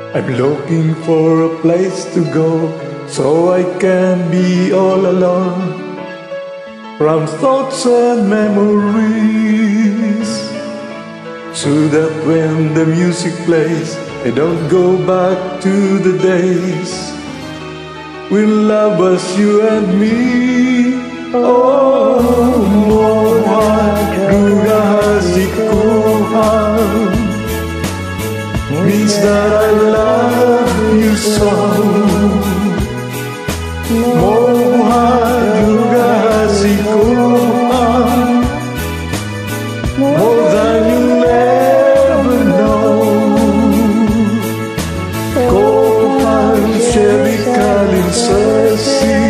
I'm looking for a place to go so I can be all alone from thoughts and memories, so that when the music plays I don't go back to the days when love was you and me. Oh, means that I love you so. More than you'll ever know. Kohan Sherikalim Sasi,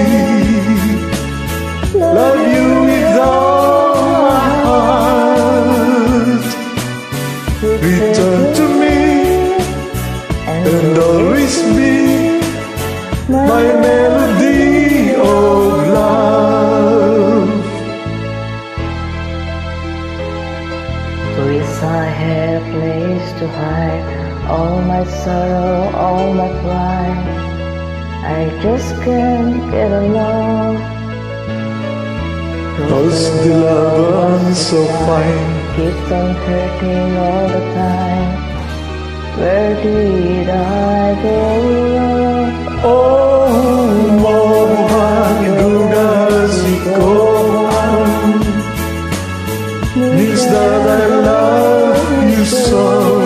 love you with all my heart. Return to me and always be my melody of love. Wish I had a place to hide all my sorrow, all my pride. I just can't get along. Cause the love is so fine, keeps on hurting all the time. Where did I go wrong? Oh, Mohan Rugasikohan, means that I love you so.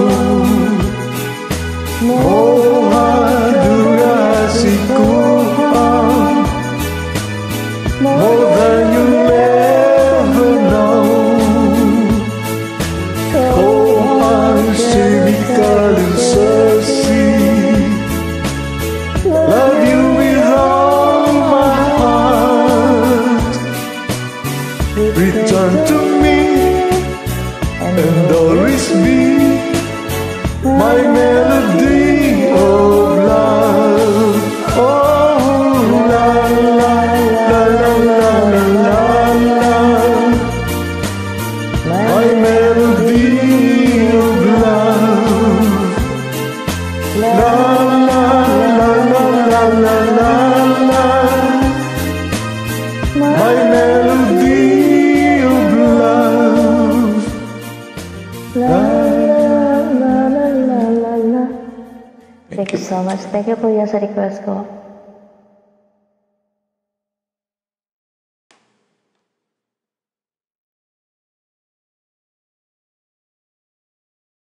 Mohan Rugasikohan, more than you'll ever know. Kohan Sherikalim Sasi, love you with all my heart. Return to me and always be my melody of love. Oh, la la la la la la la, my melody of love. La la la la la la la la, my melody of love. La la la la la la. Thank you so much. Thank you po yan sa request ko.